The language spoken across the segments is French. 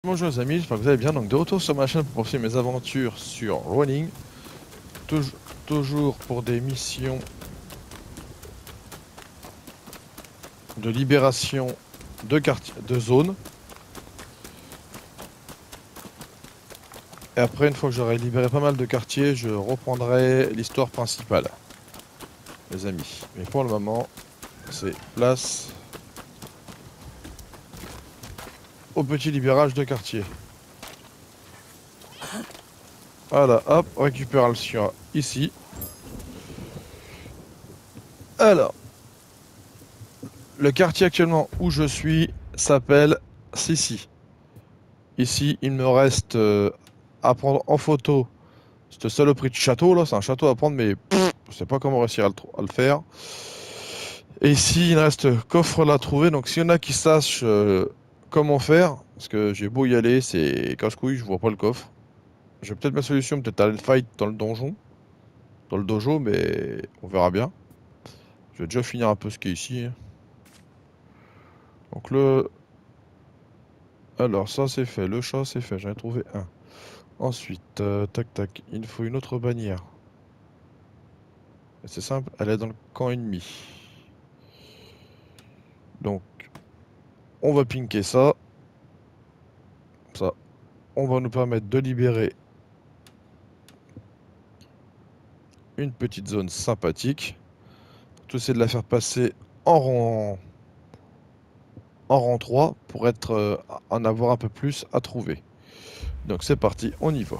Bonjour les amis, j'espère que vous allez bien. Donc de retour sur ma chaîne pour poursuivre mes aventures sur Running. Toujours pour des missions de libération de quartier, de zone. Et après, une fois que j'aurai libéré pas mal de quartiers, je reprendrai l'histoire principale, les amis. Mais pour le moment, c'est place au petit libérage de quartier. Voilà, hop, récupération ici. Alors, le quartier actuellement où je suis s'appelle Sissi. Ici, il me reste à prendre en photo cette saloperie de château là. C'est un château à prendre, mais je sais pas comment réussir à le faire. Et ici, il reste coffre là à trouver. Donc, s'il y en a qui sachent comment faire, parce que j'ai beau y aller, c'est casse-couille, je vois pas le coffre. J'ai peut-être ma solution, peut-être aller le fight dans le donjon, dans le dojo, mais on verra bien. Je vais déjà finir un peu ce qui est ici, hein. Donc, alors, ça c'est fait. Le chat c'est fait. J'en ai trouvé un. Ensuite, tac tac, il me faut une autre bannière. C'est simple, elle est dans le camp ennemi. Donc, on va pinker ça. Ça, on va nous permettre de libérer une petite zone sympathique. Tout c'est de la faire passer en rang 3 pour en avoir un peu plus à trouver. Donc c'est parti, on y va.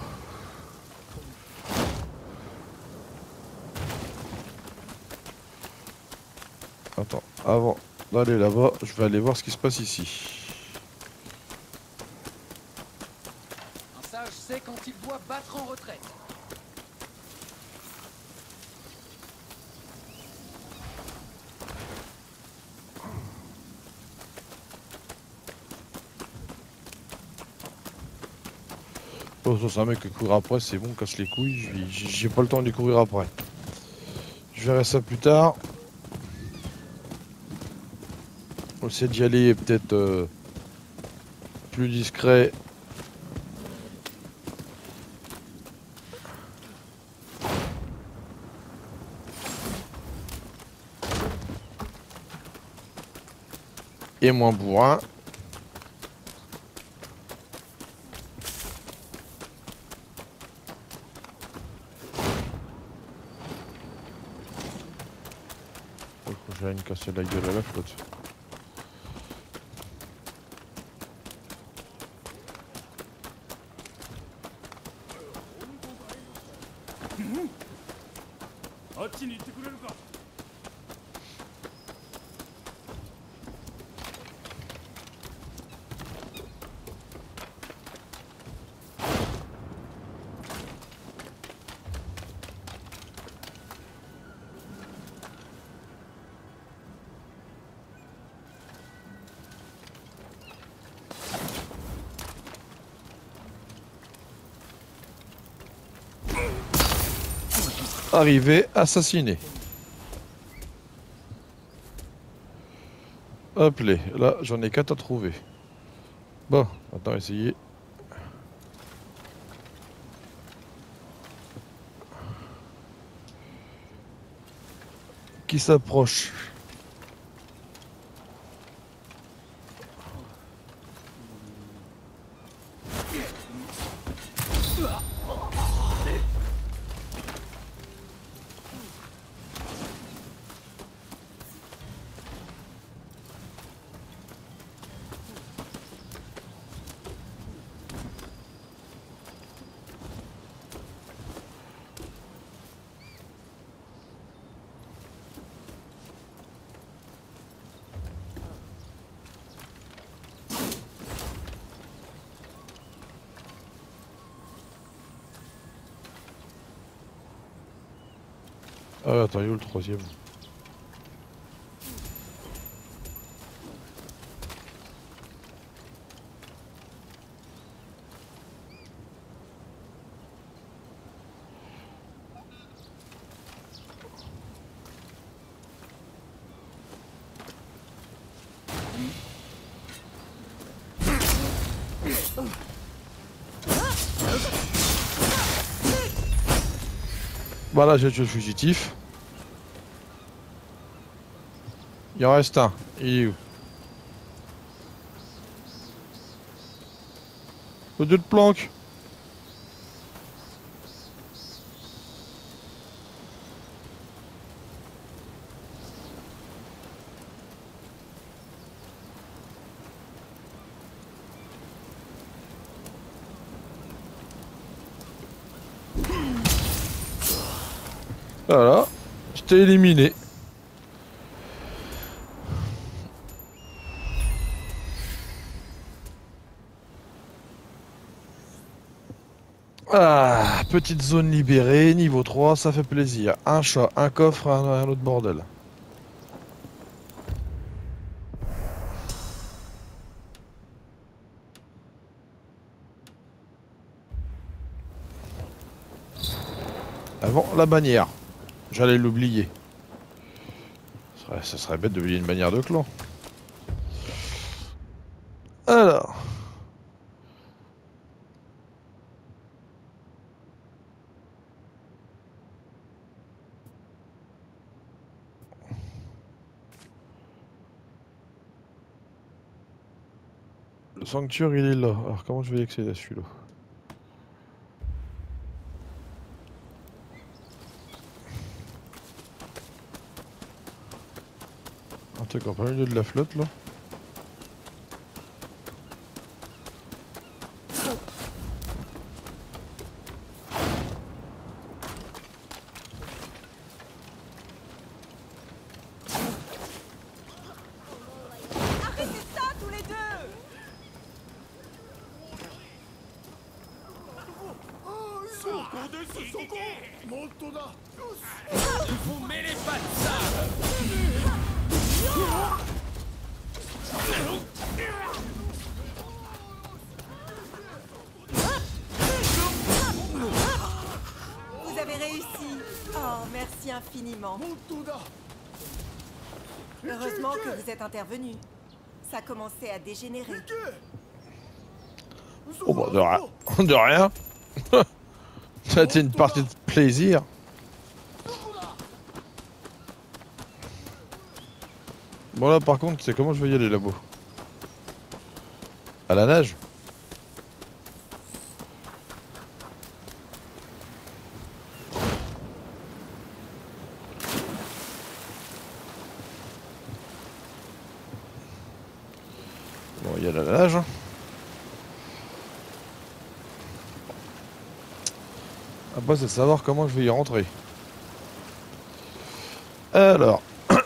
Attends, avant d'aller là-bas, je vais aller voir ce qui se passe ici. Un sage sait quand il doit battre en retraite. Oh, ça, c'est un mec qui court après, c'est bon, casse les couilles, j'ai pas le temps de les courir après. Je verrai ça plus tard. On essaie d'y aller peut-être plus discret. Et moins bourrin. Je vais me casser la gueule à la flotte. Arrivé, assassiné. Hop là, j'en ai 4 à trouver. Bon, maintenant essayer. Qui s'approche? Ah, attends, il est où le troisième? Voilà, j'ai tué le fugitif. Il en reste un. Il est où? Le dieu de planque. Voilà. Je t'ai éliminé. Ah, petite zone libérée, niveau 3, ça fait plaisir. Un chat, un coffre, un autre bordel. Avant, la bannière. J'allais l'oublier. Ça serait bête d'oublier une bannière de clan. Alors. Le sanctuaire, il est là. Alors, comment je vais y accéder à celui-là? Un truc en plein milieu de la flotte, là. Arrêtez ça, tous les deux! Vous mêlez pas de ça. Vous avez réussi. Oh, merci infiniment. Heureusement que vous êtes intervenu. Ça commençait à dégénérer. Oh bah, de rien. De rien. Ça a été une partie de plaisir. Bon là par contre, c'est comment je vais y aller là-bas? À la nage? Bon, il y a la nage. Hein. Après, c'est de savoir comment je vais y rentrer. Alors.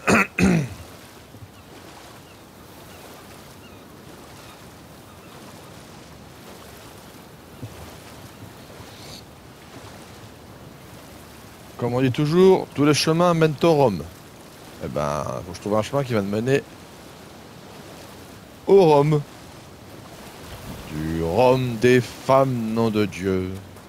Comme on dit toujours, tous les chemins mènent au Rome. Eh ben, faut que je trouve un chemin qui va me mener au Rome. Du Rome des femmes, nom de Dieu.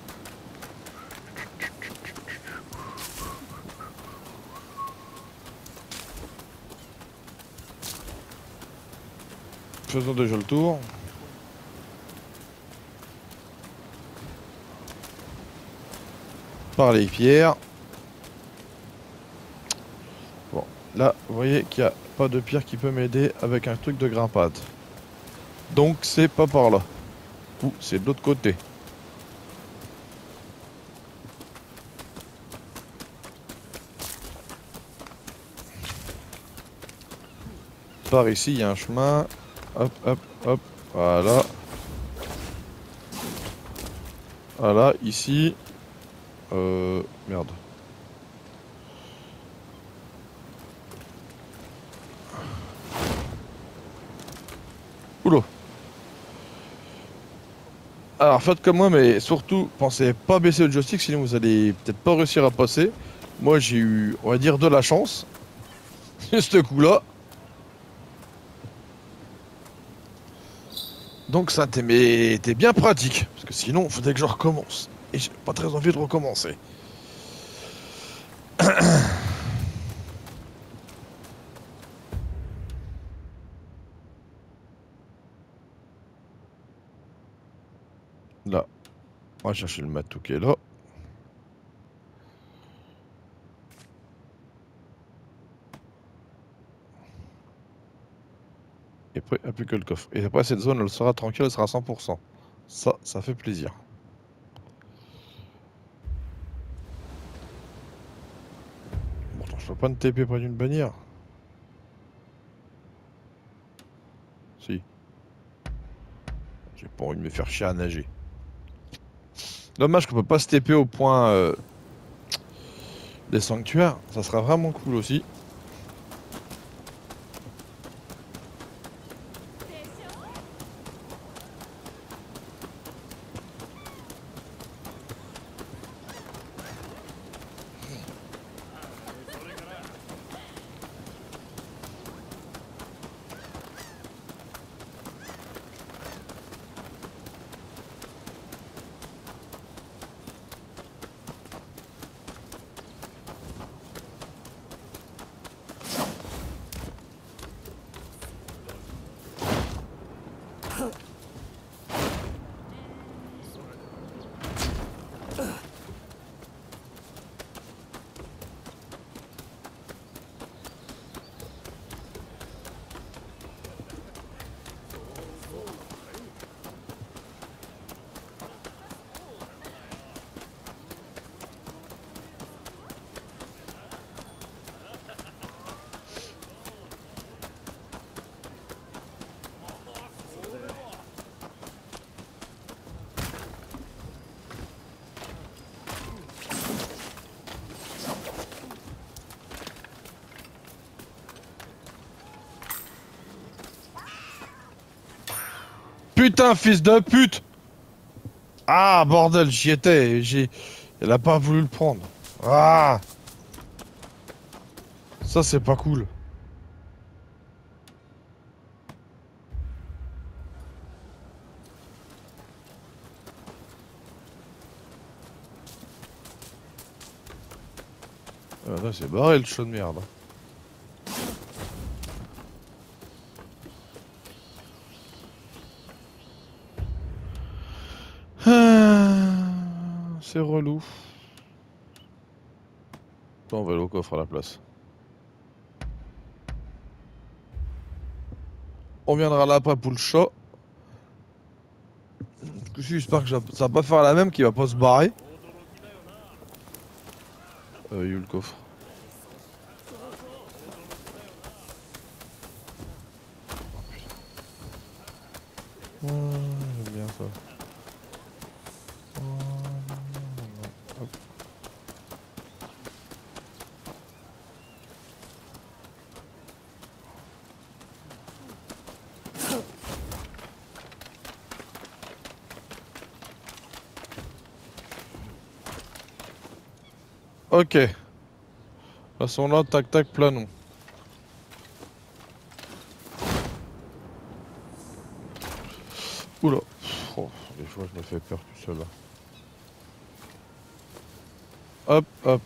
Faisons déjà le tour. Par les pierres. Bon, là, vous voyez qu'il n'y a pas de pierre qui peut m'aider avec un truc de grimpade. Donc, c'est pas par là. Ou c'est de l'autre côté. Par ici, il y a un chemin. Hop, hop, hop. Voilà. Voilà, ici. Merde. Oula. Alors faites comme moi, mais surtout pensez pas baisser le joystick, sinon vous allez peut-être pas réussir à passer. Moi j'ai eu, on va dire, de la chance. Ce coup-là. Donc ça t'es bien pratique. Parce que sinon, il faudrait que je recommence. Et j'ai pas très envie de recommencer. Là, on va chercher le matou qui est là. Et après, il n'y a plus que le coffre. Et après, cette zone, elle sera tranquille, elle sera à 100%. Ça fait plaisir. Pourtant, je peux pas me TP près d'une bannière. Si. J'ai pas envie de me faire chier à nager. Dommage qu'on peut pas se TP au point des sanctuaires. Ça serait vraiment cool aussi. Putain, fils de pute! Ah, bordel, j'y étais. Elle a pas voulu le prendre. Ah! Ça, c'est pas cool. Ah, là, c'est barré le chat de merde. Ah, c'est relou. Bon, on va aller au coffre à la place. On viendra là après pour le chat. J'espère que ça va pas faire la même, qu'il va pas se barrer. Il y a eu le coffre. Oh, j'aime bien ça. Oh, hop. Ok. Passons là, tac tac, planons. Oula. Oh, des fois je me fais peur tout seul là. Hop, hop.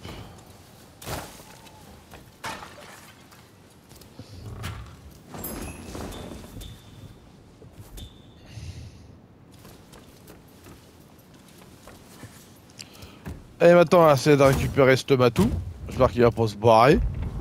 Et maintenant, on va essayer de récupérer ce matou. J'espère qu'il va pas se barrer.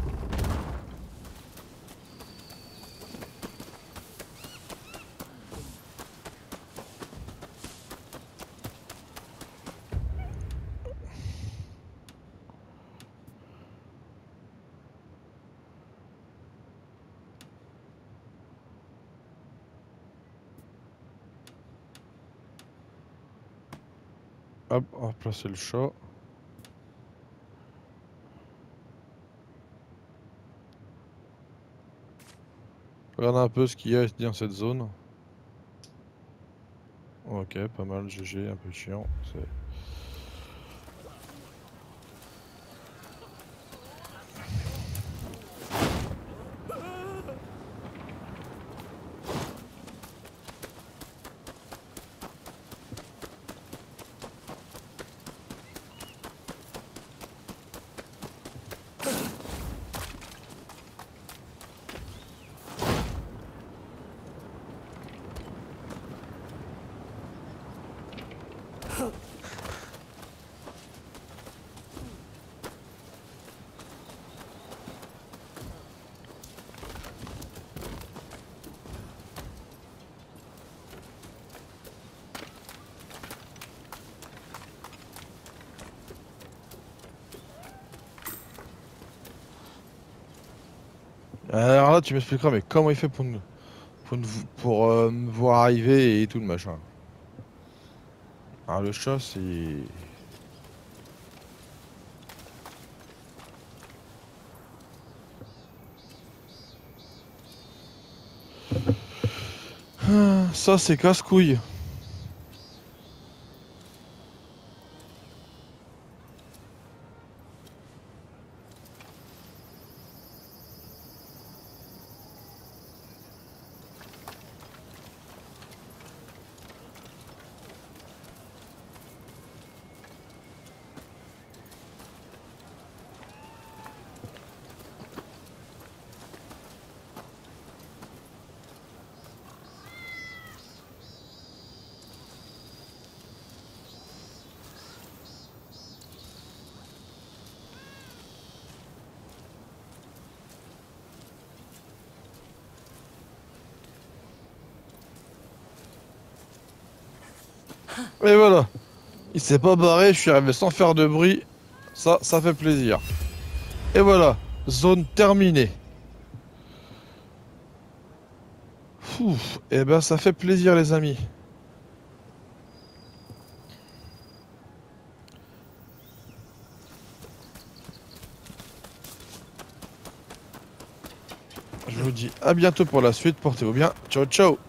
Hop, on va replacer le chat. Regarde un peu ce qu'il y a dans cette zone. Ok, pas mal, GG, un peu chiant. Alors là, tu m'expliqueras, mais comment il fait pour me voir arriver et tout le machin. Alors le chat, c'est... Ça, c'est casse-couille. Et voilà. Il s'est pas barré, je suis arrivé sans faire de bruit. Ça fait plaisir. Et voilà. Zone terminée. Et ben ça fait plaisir les amis. Je vous dis à bientôt pour la suite. Portez-vous bien. Ciao ciao.